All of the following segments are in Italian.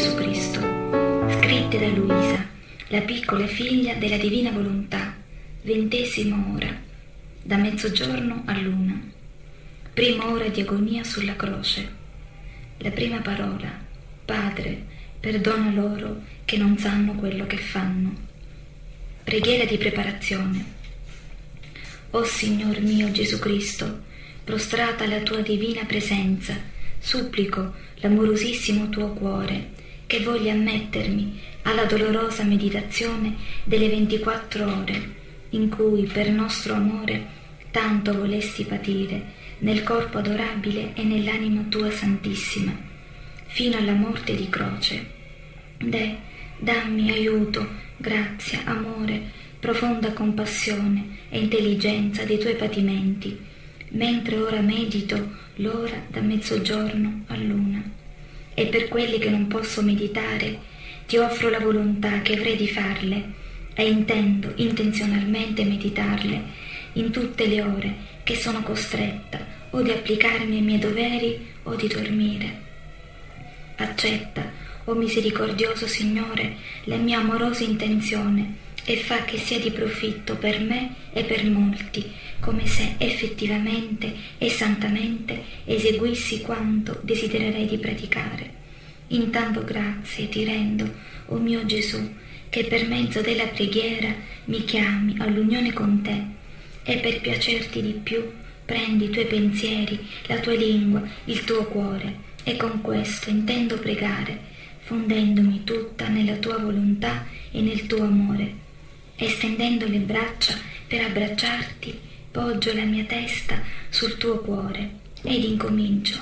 Gesù Cristo, scritte da Luisa, la piccola figlia della Divina Volontà, 20ª ora, da mezzogiorno all'1. Prima ora di agonia sulla croce. La prima parola: Padre, perdona loro che non sanno quello che fanno. Preghiera di preparazione. O Signor mio Gesù Cristo, prostrata alla tua divina presenza, supplico l'amorosissimo tuo cuore che voglia ammettermi alla dolorosa meditazione delle 24 ore in cui per nostro amore tanto volesti patire nel corpo adorabile e nell'anima tua santissima, fino alla morte di croce. Dammi aiuto, grazia, amore, profonda compassione e intelligenza dei tuoi patimenti, mentre ora medito l'ora da mezzogiorno all'1. E per quelli che non posso meditare, ti offro la volontà che avrei di farle, e intendo intenzionalmente meditarle in tutte le ore che sono costretta o di applicarmi ai miei doveri o di dormire. Accetta, o misericordioso Signore, la mia amorosa intenzione e fa che sia di profitto per me e per molti, come se effettivamente e santamente eseguissi quanto desidererei di praticare. Intanto grazie ti rendo, o mio Gesù, che per mezzo della preghiera mi chiami all'unione con te, e per piacerti di più prendi i tuoi pensieri, la tua lingua, il tuo cuore, e con questo intendo pregare, fondendomi tutta nella tua volontà e nel tuo amore, e stendendo le braccia per abbracciarti, poggio la mia testa sul tuo cuore ed incomincio.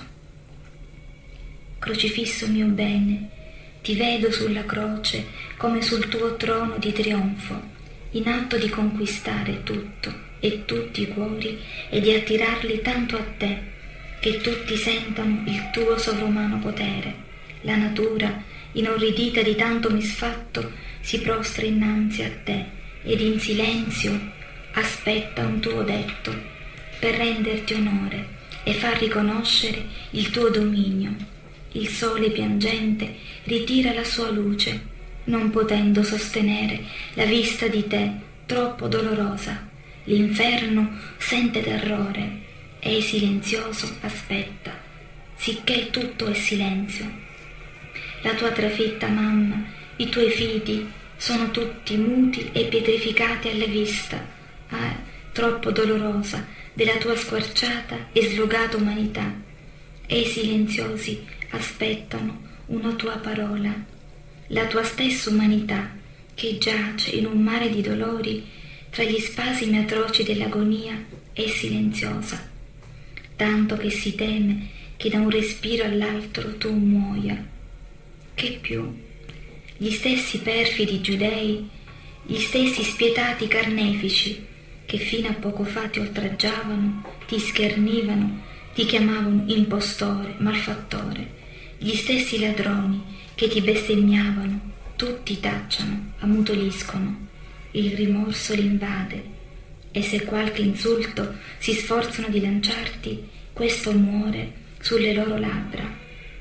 Crocifisso mio bene, ti vedo sulla croce come sul tuo trono di trionfo, in atto di conquistare tutto e tutti i cuori e di attirarli tanto a te, che tutti sentano il tuo sovrumano potere. La natura, inorridita di tanto misfatto, si prostra innanzi a te ed in silenzio aspetta un tuo detto per renderti onore e far riconoscere il tuo dominio. Il sole piangente ritira la sua luce, non potendo sostenere la vista di te troppo dolorosa. L'inferno sente terrore e silenzioso aspetta, sicché tutto è silenzio. La tua trafitta mamma, i tuoi figli sono tutti muti e pietrificati alla vista, troppo dolorosa, della tua squarciata e slogata umanità, e i silenziosi aspettano una tua parola. La tua stessa umanità, che giace in un mare di dolori tra gli spasimi atroci dell'agonia, è silenziosa, tanto che si teme che da un respiro all'altro tu muoia. Che più? Gli stessi perfidi giudei, gli stessi spietati carnefici che fino a poco fa ti oltraggiavano, ti schernivano, ti chiamavano impostore, malfattore, gli stessi ladroni che ti bestemmiavano, tutti tacciano, ammutoliscono, il rimorso li invade, e se qualche insulto si sforzano di lanciarti, questo muore sulle loro labbra.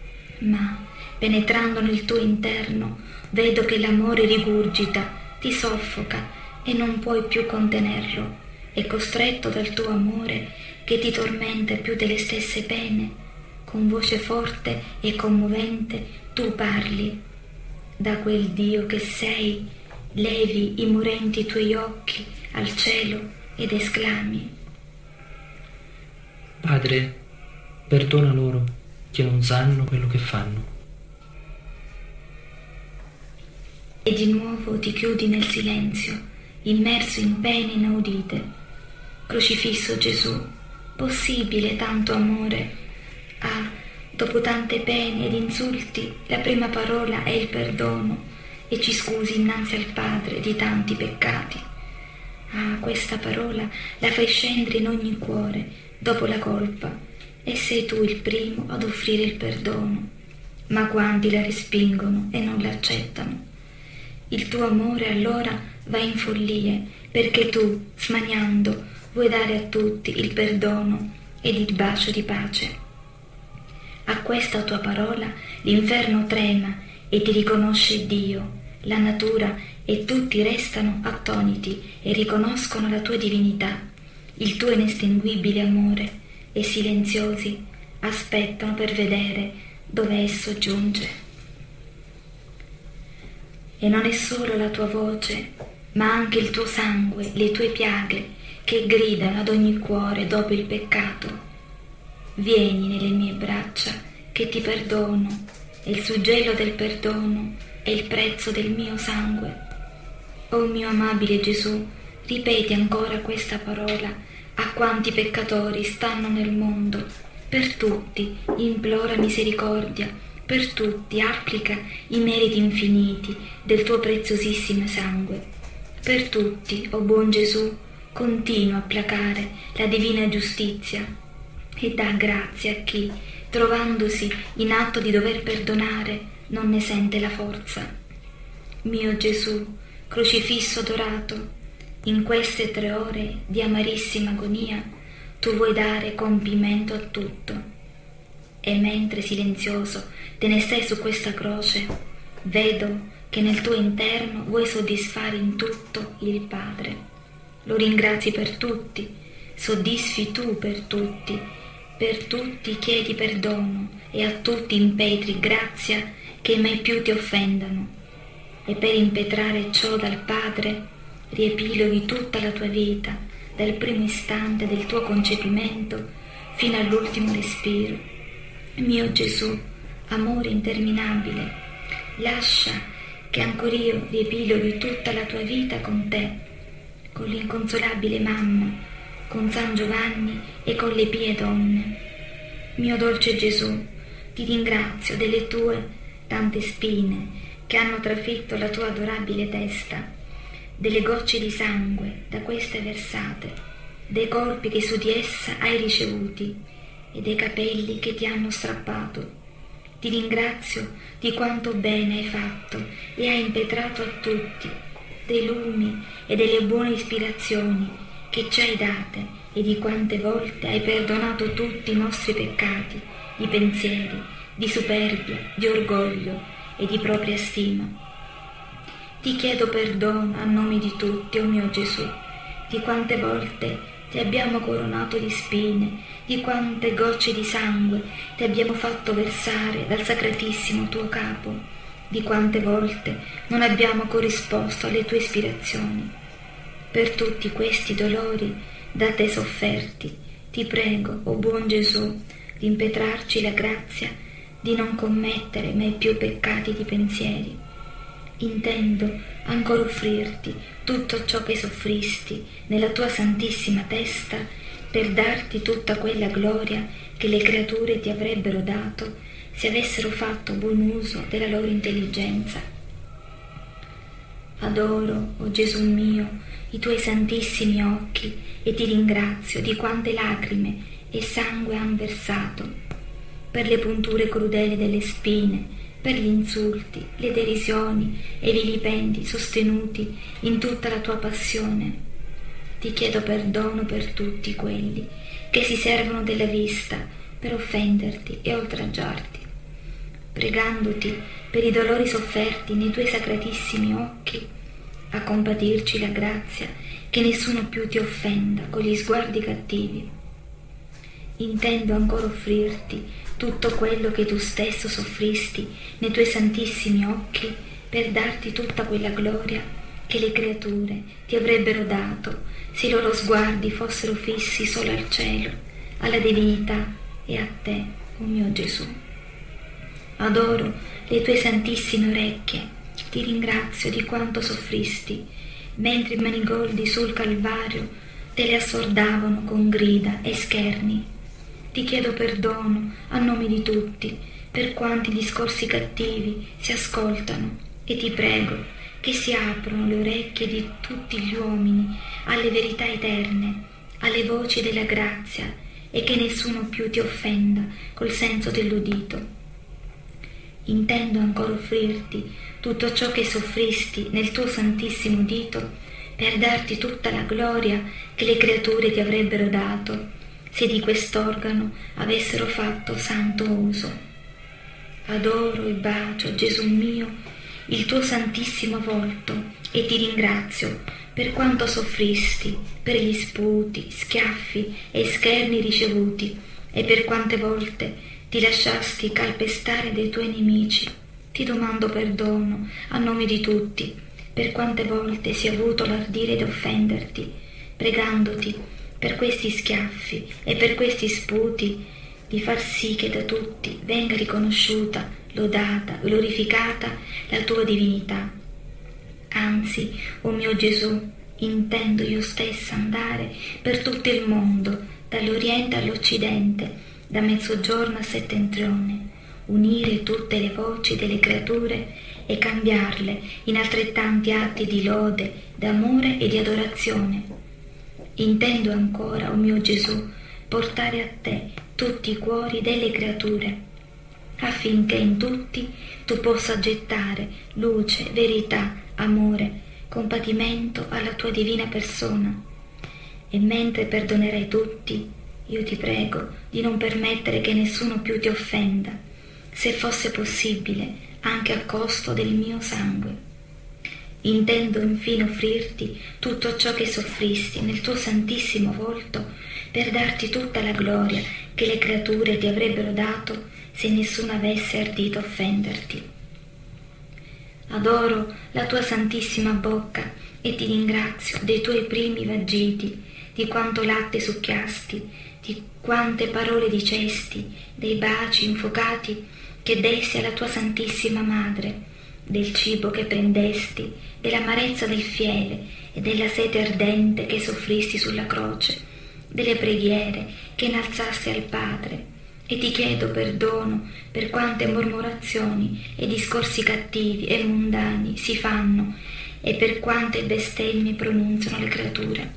Ma, penetrando nel tuo interno, vedo che l'amore rigurgita, ti soffoca e non puoi più contenerlo, e costretto dal tuo amore che ti tormenta più delle stesse pene, con voce forte e commovente tu parli. Da quel Dio che sei, levi i morenti tuoi occhi al cielo ed esclami: Padre, perdona loro che non sanno quello che fanno. E di nuovo ti chiudi nel silenzio, immerso in pene inaudite. Crocifisso Gesù, possibile tanto amore? Dopo tante pene ed insulti, la prima parola è il perdono, e ci scusi innanzi al Padre di tanti peccati. Questa parola la fai scendere in ogni cuore dopo la colpa, e sei tu il primo ad offrire il perdono. Ma quanti la respingono e non l'accettano? Il tuo amore allora va in follie, perché tu, smaniando, vuoi dare a tutti il perdono ed il bacio di pace. A questa tua parola l'inferno trema e ti riconosce Dio, la natura e tutti restano attoniti e riconoscono la tua divinità, il tuo inestinguibile amore e silenziosi aspettano per vedere dove esso giunge. E non è solo la tua voce, ma anche il tuo sangue, le tue piaghe che gridano ad ogni cuore dopo il peccato. Vieni nelle mie braccia che ti perdono, e il suggello del perdono è il prezzo del mio sangue. O mio amabile Gesù, ripeti ancora questa parola a quanti peccatori stanno nel mondo. Per tutti implora misericordia, per tutti applica i meriti infiniti del tuo preziosissimo sangue. Per tutti, o buon Gesù, continua a placare la divina giustizia e dà grazia a chi, trovandosi in atto di dover perdonare, non ne sente la forza. Mio Gesù, crocifisso dorato, in queste 3 ore di amarissima agonia, tu vuoi dare compimento a tutto. E mentre silenzioso te ne stai su questa croce, vedo che nel tuo interno vuoi soddisfare in tutto il Padre. Lo ringrazi per tutti, soddisfi tu per tutti chiedi perdono e a tutti impetri grazia che mai più ti offendano. E per impetrare ciò dal Padre riepiloghi tutta la tua vita, dal primo istante del tuo concepimento fino all'ultimo respiro. Mio Gesù, amore interminabile, lascia che ancor io riepiloghi tutta la tua vita con te, con l'inconsolabile mamma, con San Giovanni e con le pie donne. Mio dolce Gesù, ti ringrazio delle tue tante spine che hanno trafitto la tua adorabile testa, delle gocce di sangue da queste versate, dei colpi che su di essa hai ricevuti e dei capelli che ti hanno strappato. Ti ringrazio di quanto bene hai fatto e hai impetrato a tutti, dei lumi e delle buone ispirazioni che ci hai date e di quante volte hai perdonato tutti i nostri peccati, di pensieri, di superbia, di orgoglio e di propria stima. Ti chiedo perdono a nome di tutti, o mio Gesù, di quante volte ti abbiamo coronato di spine, di quante gocce di sangue ti abbiamo fatto versare dal sacratissimo tuo capo, di quante volte non abbiamo corrisposto alle tue ispirazioni. Per tutti questi dolori da te sofferti, ti prego, o buon Gesù, di impetrarci la grazia di non commettere mai più peccati di pensieri. Intendo ancora offrirti tutto ciò che soffristi nella tua santissima testa per darti tutta quella gloria che le creature ti avrebbero dato se avessero fatto buon uso della loro intelligenza. Adoro, o Gesù mio, i tuoi santissimi occhi e ti ringrazio di quante lacrime e sangue han versato, per le punture crudeli delle spine, per gli insulti, le derisioni e i vilipendi sostenuti in tutta la tua passione. Ti chiedo perdono per tutti quelli che si servono della vista per offenderti e oltraggiarti, pregandoti per i dolori sofferti nei tuoi sacratissimi occhi, a compatirci la grazia che nessuno più ti offenda con gli sguardi cattivi. Intendo ancora offrirti tutto quello che tu stesso soffristi nei tuoi santissimi occhi per darti tutta quella gloria che le creature ti avrebbero dato se i loro sguardi fossero fissi solo al cielo, alla divinità e a te, o mio Gesù. Adoro le tue santissime orecchie, ti ringrazio di quanto soffristi, mentre i manigoldi sul Calvario te le assordavano con grida e scherni. Ti chiedo perdono a nome di tutti per quanti discorsi cattivi si ascoltano e ti prego che si aprono le orecchie di tutti gli uomini alle verità eterne, alle voci della grazia e che nessuno più ti offenda col senso dell'udito. Intendo ancora offrirti tutto ciò che soffristi nel tuo santissimo dito per darti tutta la gloria che le creature ti avrebbero dato se di quest'organo avessero fatto santo uso. adoro e bacio, Gesù mio, il tuo santissimo volto e ti ringrazio per quanto soffristi, per gli sputi, schiaffi e scherni ricevuti e per quante volte ti lasciasti calpestare dai tuoi nemici. Ti domando perdono a nome di tutti per quante volte si è avuto l'ardire di offenderti, pregandoti per questi schiaffi e per questi sputi di far sì che da tutti venga riconosciuta, lodata, glorificata la tua divinità. Anzi, o mio Gesù, intendo io stessa andare per tutto il mondo, dall'Oriente all'Occidente, da mezzogiorno a settentrione, unire tutte le voci delle creature e cambiarle in altrettanti atti di lode, d'amore e di adorazione. Intendo ancora, o mio Gesù, portare a te tutti i cuori delle creature, affinché in tutti tu possa gettare luce, verità, amore, compatimento alla tua divina persona. E mentre perdonerai tutti, io ti prego di non permettere che nessuno più ti offenda, se fosse possibile, anche a costo del mio sangue. Intendo infine offrirti tutto ciò che soffristi nel tuo santissimo volto per darti tutta la gloria che le creature ti avrebbero dato se nessuno avesse ardito offenderti. Adoro la tua santissima bocca e ti ringrazio dei tuoi primi vagiti, di quanto latte succhiasti, di quante parole dicesti, dei baci infuocati che dessi alla tua santissima madre, del cibo che prendesti, dell'amarezza del fiele e della sete ardente che soffristi sulla croce, delle preghiere che innalzasti al Padre. E ti chiedo perdono per quante mormorazioni e discorsi cattivi e mondani si fanno e per quante bestemmie pronunziano le creature.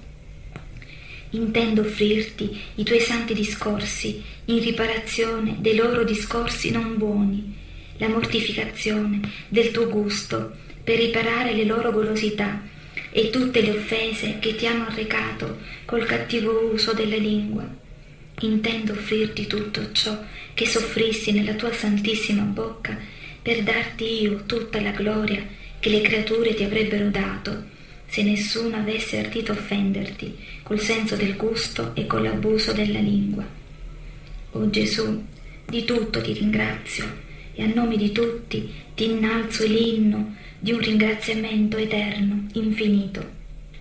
Intendo offrirti i tuoi santi discorsi in riparazione dei loro discorsi non buoni, la mortificazione del tuo gusto per riparare le loro golosità e tutte le offese che ti hanno arrecato col cattivo uso della lingua. Intendo offrirti tutto ciò che soffristi nella tua santissima bocca per darti io tutta la gloria che le creature ti avrebbero dato se nessuno avesse ardito offenderti col senso del gusto e con l'abuso della lingua. O Gesù, di tutto ti ringrazio e a nome di tutti ti innalzo l'inno di un ringraziamento eterno, infinito.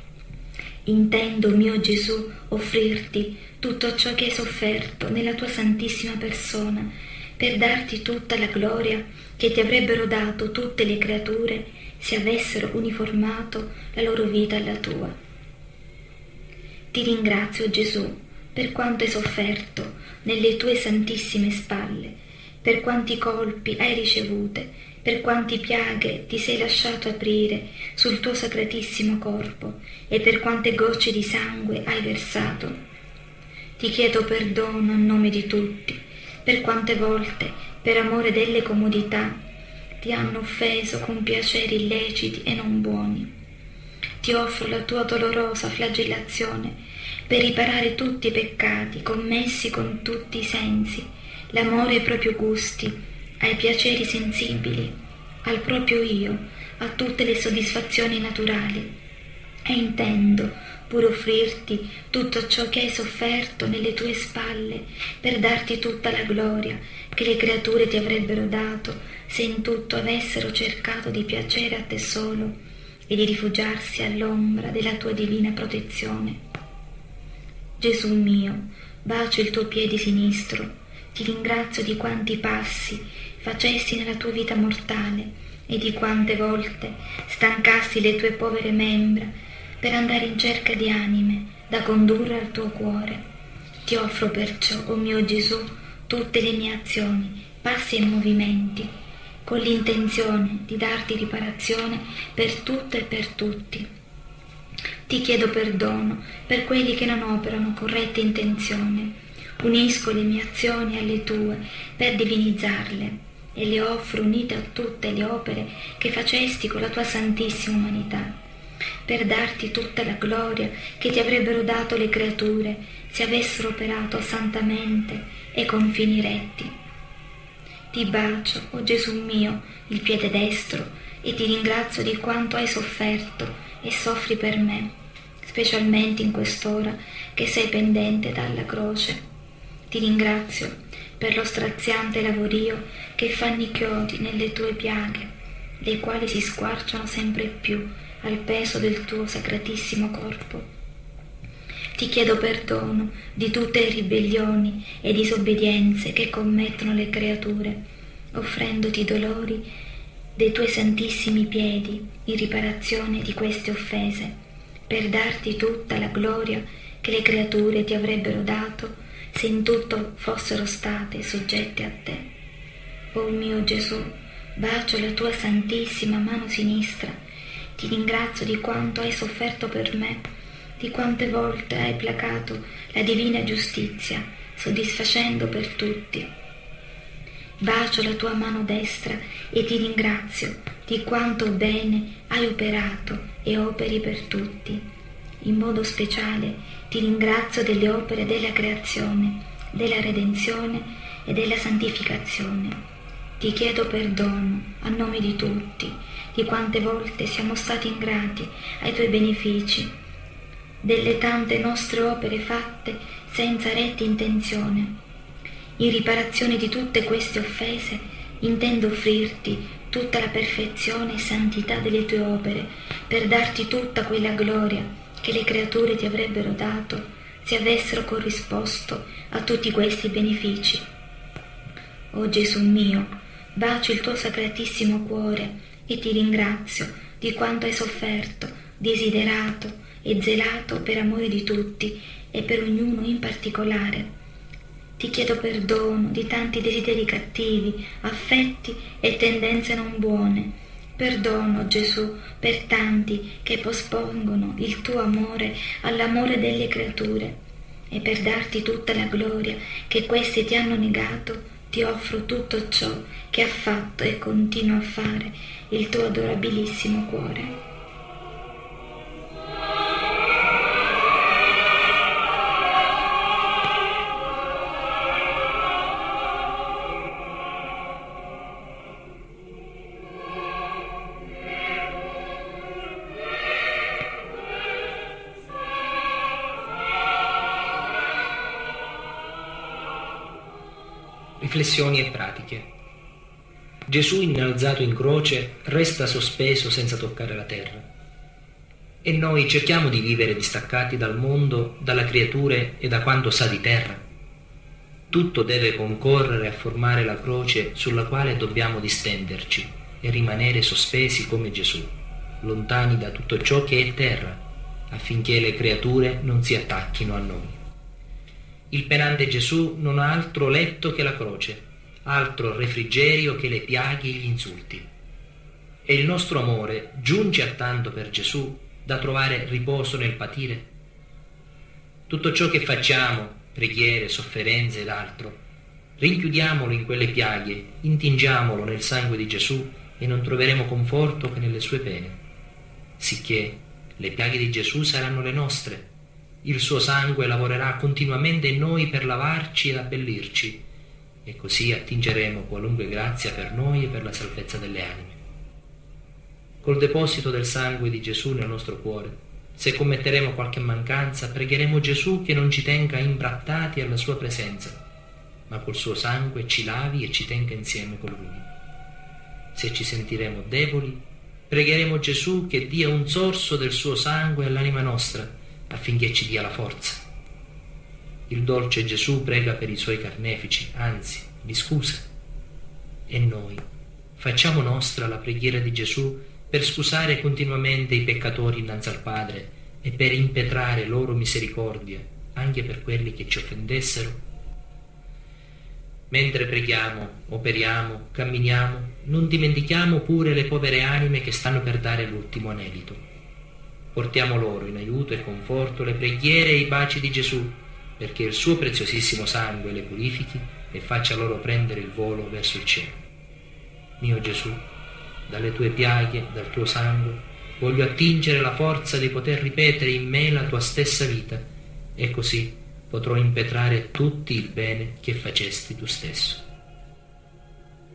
Intendo, mio Gesù, offrirti tutto ciò che hai sofferto nella tua santissima persona per darti tutta la gloria che ti avrebbero dato tutte le creature se avessero uniformato la loro vita alla tua. Ti ringrazio, Gesù, per quanto hai sofferto nelle tue santissime spalle, per quanti colpi hai ricevute, per quanti piaghe ti sei lasciato aprire sul tuo sacratissimo corpo e per quante gocce di sangue hai versato. Ti chiedo perdono a nome di tutti, per quante volte, per amore delle comodità, ti hanno offeso con piaceri illeciti e non buoni. Ti offro la tua dolorosa flagellazione per riparare tutti i peccati commessi con tutti i sensi, l'amore ai propri gusti, ai piaceri sensibili, al proprio io, a tutte le soddisfazioni naturali. E intendo pure offrirti tutto ciò che hai sofferto nelle tue spalle per darti tutta la gloria che le creature ti avrebbero dato se in tutto avessero cercato di piacere a te solo e di rifugiarsi all'ombra della tua divina protezione. Gesù mio, bacio il tuo piede sinistro, ti ringrazio di quanti passi facesti nella tua vita mortale e di quante volte stancasti le tue povere membra per andare in cerca di anime da condurre al tuo cuore. Ti offro perciò, o mio Gesù, tutte le mie azioni, passi e movimenti, con l'intenzione di darti riparazione per tutto e per tutti. Ti chiedo perdono per quelli che non operano corretta intenzione. Unisco le mie azioni alle tue per divinizzarle e le offro unite a tutte le opere che facesti con la tua santissima umanità, per darti tutta la gloria che ti avrebbero dato le creature se avessero operato santamente e con fini retti. Ti bacio, o Gesù mio, il piede destro, e ti ringrazio di quanto hai sofferto e soffri per me, specialmente in quest'ora che sei pendente dalla croce. Ti ringrazio per lo straziante lavorio che fanno i chiodi nelle tue piaghe, le quali si squarciano sempre più al peso del tuo sacratissimo corpo. Ti chiedo perdono di tutte le ribellioni e disobbedienze che commettono le creature, offrendoti i dolori dei tuoi santissimi piedi in riparazione di queste offese, per darti tutta la gloria che le creature ti avrebbero dato se in tutto fossero state soggette a te. O mio Gesù, bacio la tua santissima mano sinistra, ti ringrazio di quanto hai sofferto per me, di quante volte hai placato la divina giustizia, soddisfacendo per tutti. Bacio la tua mano destra e ti ringrazio di quanto bene hai operato e operi per tutti. In modo speciale ti ringrazio delle opere della creazione, della redenzione e della santificazione. Ti chiedo perdono a nome di tutti, di quante volte siamo stati ingrati ai tuoi benefici, delle tante nostre opere fatte senza retta intenzione. In riparazione di tutte queste offese intendo offrirti tutta la perfezione e santità delle tue opere, per darti tutta quella gloria che le creature ti avrebbero dato se avessero corrisposto a tutti questi benefici. O Gesù mio, bacio il tuo sacratissimo cuore e ti ringrazio di quanto hai sofferto, desiderato e zelato per amore di tutti e per ognuno in particolare. Ti chiedo perdono di tanti desideri cattivi, affetti e tendenze non buone. Perdono, Gesù, per tanti che pospongono il tuo amore all'amore delle creature, e per darti tutta la gloria che questi ti hanno negato, ti offro tutto ciò che ha fatto e continua a fare il tuo adorabilissimo cuore. Riflessioni e pratiche. Gesù, innalzato in croce, resta sospeso senza toccare la terra. E noi cerchiamo di vivere distaccati dal mondo, dalle creature e da quanto sa di terra. Tutto deve concorrere a formare la croce sulla quale dobbiamo distenderci e rimanere sospesi come Gesù, lontani da tutto ciò che è terra, affinché le creature non si attacchino a noi. Il penante Gesù non ha altro letto che la croce, altro refrigerio che le piaghe e gli insulti. E il nostro amore giunge a tanto per Gesù da trovare riposo nel patire? Tutto ciò che facciamo, preghiere, sofferenze ed altro, rinchiudiamolo in quelle piaghe, intingiamolo nel sangue di Gesù e non troveremo conforto che nelle sue pene. Sicché le piaghe di Gesù saranno le nostre. Il suo sangue lavorerà continuamente in noi per lavarci ed abbellirci, e così attingeremo qualunque grazia per noi e per la salvezza delle anime. Col deposito del sangue di Gesù nel nostro cuore, se commetteremo qualche mancanza, pregheremo Gesù che non ci tenga imbrattati alla sua presenza, ma col suo sangue ci lavi e ci tenga insieme con Lui. Se ci sentiremo deboli, pregheremo Gesù che dia un sorso del suo sangue all'anima nostra, affinché ci dia la forza. Il dolce Gesù prega per i suoi carnefici, anzi, li scusa. E noi facciamo nostra la preghiera di Gesù per scusare continuamente i peccatori innanzi al Padre e per impetrare loro misericordia anche per quelli che ci offendessero. Mentre preghiamo, operiamo, camminiamo, non dimentichiamo pure le povere anime che stanno per dare l'ultimo anelito. Portiamo loro in aiuto e conforto le preghiere e i baci di Gesù, perché il suo preziosissimo sangue le purifichi e faccia loro prendere il volo verso il cielo. Mio Gesù, dalle tue piaghe, dal tuo sangue, voglio attingere la forza di poter ripetere in me la tua stessa vita, e così potrò impetrare tutti il bene che facesti tu stesso.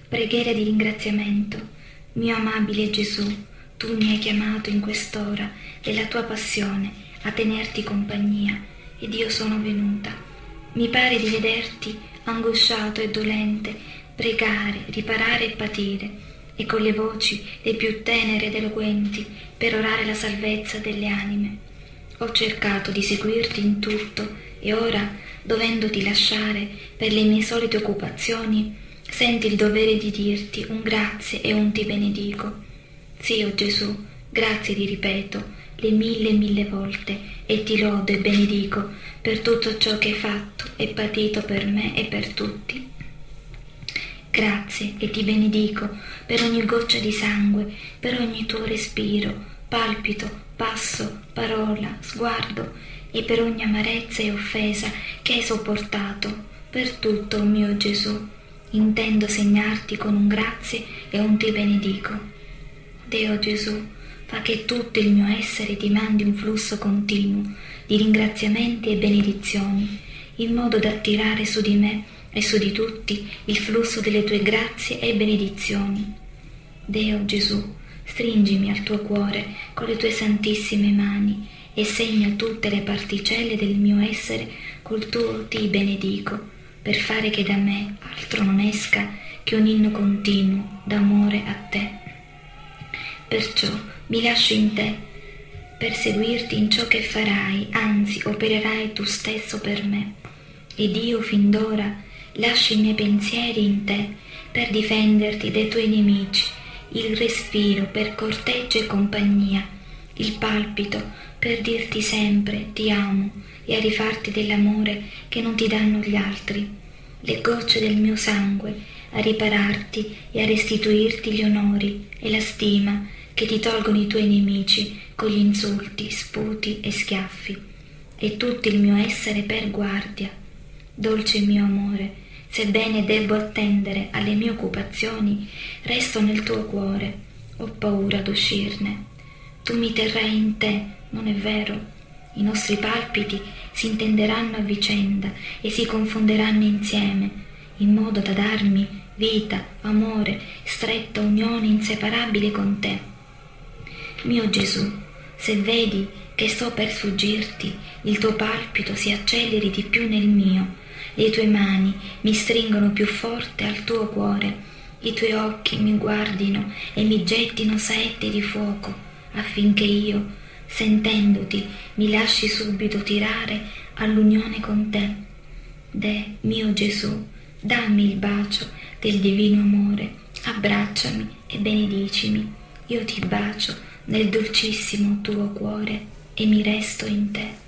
Preghiera di ringraziamento. Mio amabile Gesù, tu mi hai chiamato in quest'ora della tua passione a tenerti compagnia ed io sono venuta. Mi pare di vederti angosciato e dolente, pregare, riparare e patire, e con le voci le più tenere ed eloquenti per orare la salvezza delle anime. Ho cercato di seguirti in tutto e ora, dovendoti lasciare per le mie solite occupazioni, senti il dovere di dirti un grazie e un ti benedico. Sì, o Gesù, grazie ti ripeto le mille volte e ti lodo e benedico per tutto ciò che hai fatto e patito per me e per tutti. Grazie e ti benedico per ogni goccia di sangue, per ogni tuo respiro, palpito, passo, parola, sguardo e per ogni amarezza e offesa che hai sopportato. Per tutto, mio Gesù, intendo segnarti con un grazie e un ti benedico. Deo Gesù, fa che tutto il mio essere ti mandi un flusso continuo di ringraziamenti e benedizioni, in modo da attirare su di me e su di tutti il flusso delle tue grazie e benedizioni. Deo Gesù, stringimi al tuo cuore con le tue santissime mani e segna tutte le particelle del mio essere col tuo ti benedico, per fare che da me altro non esca che un inno continuo d'amore a te. Perciò mi lascio in te, per seguirti in ciò che farai, anzi opererai tu stesso per me. Ed io fin d'ora lascio i miei pensieri in te, per difenderti dai tuoi nemici, il respiro per corteggio e compagnia, il palpito per dirti sempre ti amo e a rifarti dell'amore che non ti danno gli altri, le gocce del mio sangue a ripararti e a restituirti gli onori e la stima che ti tolgono i tuoi nemici con gli insulti, sputi e schiaffi, e tutto il mio essere per guardia. Dolce mio amore, sebbene debbo attendere alle mie occupazioni, resto nel tuo cuore, ho paura d'uscirne. Tu mi terrai in te, non è vero? I nostri palpiti si intenderanno a vicenda e si confonderanno insieme, in modo da darmi vita, amore, stretta unione inseparabile con te. Mio Gesù, se vedi che sto per sfuggirti, il tuo palpito si acceleri di più nel mio, le tue mani mi stringono più forte al tuo cuore, i tuoi occhi mi guardino e mi gettino saette di fuoco, affinché io, sentendoti, mi lasci subito tirare all'unione con te. Mio Gesù, dammi il bacio del divino amore, abbracciami e benedicimi. Io ti bacio nel dolcissimo tuo cuore e mi resto in te.